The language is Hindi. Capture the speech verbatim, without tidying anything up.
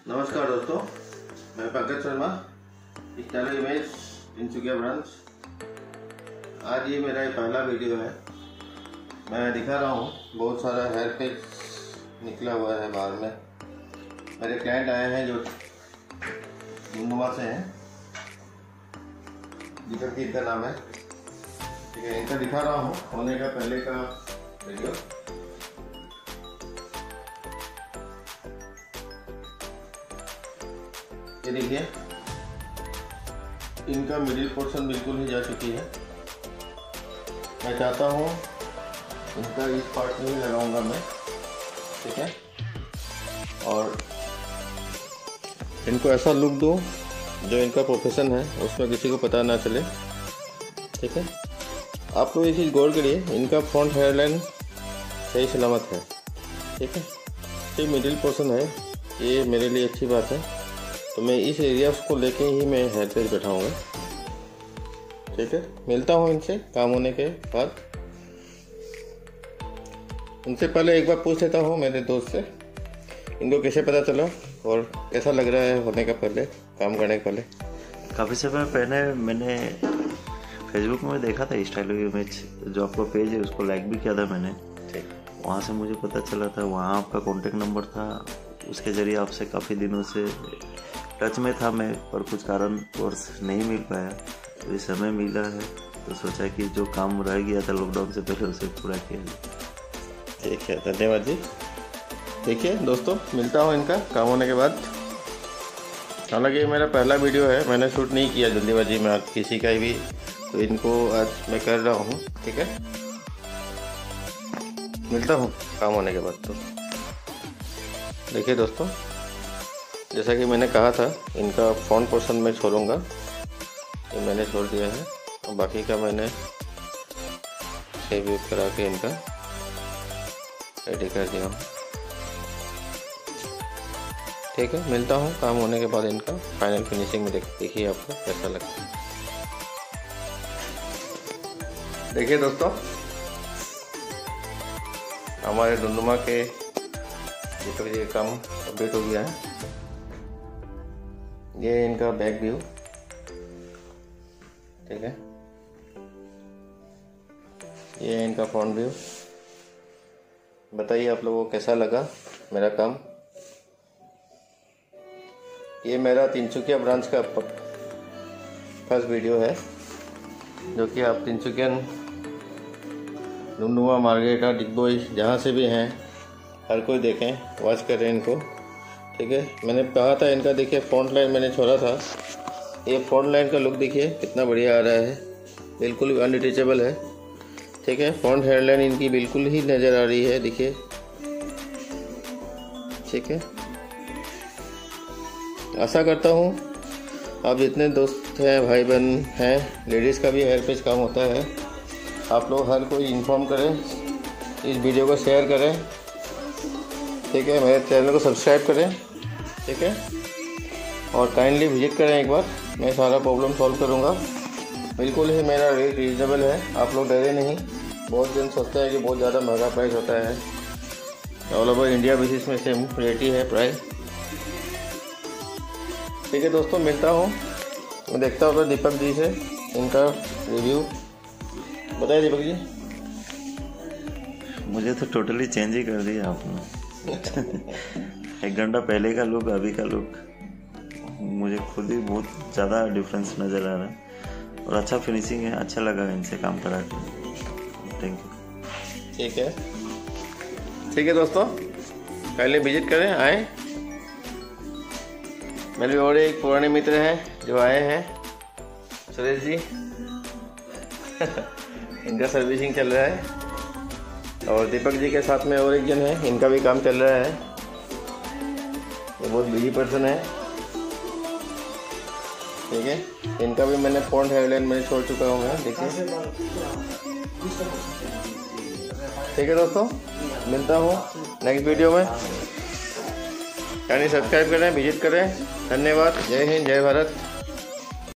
नमस्कार दोस्तों, मैं Pankaj Sharma, style image Tinsukia branch. आज ये मेरा पहला वीडियो है। मैं दिखा रहा हूँ बहुत सारा हेयर पैच निकला हुआ है बाहर में। मेरे क्लाइंट आए हैं जो हिंदुआ से हैं, दीपक जी इनका नाम है। ठीक है, इनका दिखा रहा हूँ होने का पहले का वीडियो। ये देखिए, इनका मिडिल पोर्शन बिल्कुल ही जा चुकी है। मैं चाहता हूँ इनका इस पार्ट में ही लगाऊंगा मैं। ठीक है, और इनको ऐसा लुक दूँ जो इनका प्रोफेशन है उसमें किसी को पता ना चले। ठीक है, आप लोग ये चीज़ गौर करिए, इनका फ्रंट हेयर लाइन सही सलामत है। ठीक है, ये मिडिल पोर्शन है, ये मेरे लिए अच्छी बात है। तो मैं इस एरिया को लेके ही मैं हेयर पैच बैठाऊँगा। ठीक है, मिलता हूँ इनसे काम होने के बाद। उनसे पहले एक बार पूछ लेता हूँ मेरे दोस्त से, इनको कैसे पता चला और कैसा लग रहा है होने का पहले, काम करने के पहले। काफ़ी समय पहले मैंने फेसबुक में देखा था स्टाइल इमेज, जो आपका पेज है उसको लाइक भी किया था मैंने। वहाँ से मुझे पता चला था, वहाँ आपका कॉन्टेक्ट नंबर था, उसके ज़रिए आपसे काफ़ी दिनों से टच में था मैं, पर कुछ कारणवश नहीं मिल पाया। तो ये समय मिला है तो सोचा कि जो काम रह गया था लॉकडाउन से पहले उसे पूरा किया जाए। ठीक है, धन्यवाद जी। देखिए दोस्तों, मिलता हूँ इनका काम होने के बाद। हालांकि मेरा पहला वीडियो है, मैंने शूट नहीं किया जल्दीबाजी में आज किसी का भी, तो इनको आज मैं कर रहा हूँ। ठीक है, मिलता हूँ काम होने के बाद। तो देखिए दोस्तों, जैसा कि मैंने कहा था, इनका फ्रंट पोर्शन में छोड़ूंगा, ये मैंने छोड़ दिया है, और बाकी का मैंने सेव यूज करा के इनका रेडी कर दिया हूँ। ठीक है, मिलता हूँ काम होने के बाद इनका फाइनल फिनिशिंग में। देख देखिए आपको कैसा लगता है। देखिए दोस्तों, हमारे डुंडुमा के दीपक जी का काम कंप्लीट हो गया है। ये इनका बैक व्यू। ठीक है, ये इनका फ्रंट व्यू। बताइए आप लोगों को कैसा लगा मेरा काम। ये मेरा तिनसुकिया ब्रांच का फर्स्ट वीडियो है, जो कि आप तिनसुकियन, डुंडुमा, मार्गेटा, डिगबोई जहाँ से भी हैं, हर कोई देखें, वॉच करें इनको। ठीक है, मैंने कहा था इनका, देखिए फ्रंट लाइन मैंने छोड़ा था, ये फ्रंट लाइन का लुक देखिए कितना बढ़िया आ रहा है, बिल्कुल अनडिटेचेबल है। ठीक है, फ्रंट हेयर लाइन इनकी बिल्कुल ही नज़र आ रही है, देखिए। ठीक है, आशा करता हूँ आप जितने दोस्त हैं, भाई बहन हैं, लेडीज़ का भी हेयर पैच काम होता है, आप लोग हर कोई इन्फॉर्म करें, इस वीडियो को शेयर करें। ठीक है, मेरे चैनल को सब्सक्राइब करें। ठीक है, और काइंडली विजिट करें एक बार, मैं सारा प्रॉब्लम सॉल्व करूंगा। बिल्कुल ही मेरा रेट रीजनेबल है, आप लोग डरे नहीं। बहुत जन सोचते हैं कि बहुत ज़्यादा महंगा प्राइस होता है, ऑल ओवर इंडिया बेसिस में सेम रेट ही है प्राइस। ठीक है दोस्तों, मिलता हूँ, मैं देखता हूँ दीपक जी से इनका रिव्यू। बताइए दीपक जी। मुझे तो टोटली चेंज ही कर दिया आपने। एक घंटा पहले का लुक, अभी का लुक, मुझे खुद ही बहुत ज़्यादा डिफरेंस नज़र आ रहा है, और अच्छा फिनिशिंग है, अच्छा लगा इनसे काम करा के। Thank you. ठीक है, ठीक है दोस्तों, पहले विजिट करें, आए। मेरे और एक पुराने मित्र हैं जो आए हैं, सुरेश जी। इनका सर्विसिंग चल रहा है, और दीपक जी के साथ में और एक जन है, इनका भी काम चल रहा है। ये बहुत बिजी पर्सन है। ठीक है, इनका भी मैंने फ्रंट हेयर लाइन मैंने छोड़ चुका हूँ मैं, देखिए। ठीक है दोस्तों, मिलता हूँ नेक्स्ट वीडियो में। यानी सब्सक्राइब करें, विजिट करें। धन्यवाद। जय हिंद, जय भारत।